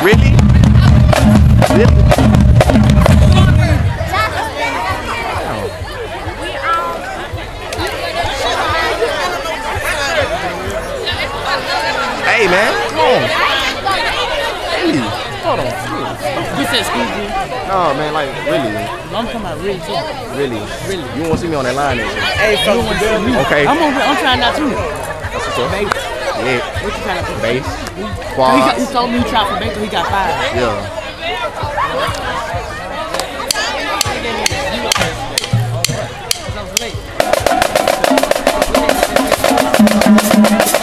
Really? Really? Hey man, come on. Hey, hold on. You said excuse me. No man, like really. I'm talking about really too. Really? Really. You won't see me on that line next year. Hey, so okay. I'm trying not to. That's what's up. Bass. Yeah. What you trying to do? Bass. Quads. He told me he tried for bass, so he got 5. Yeah.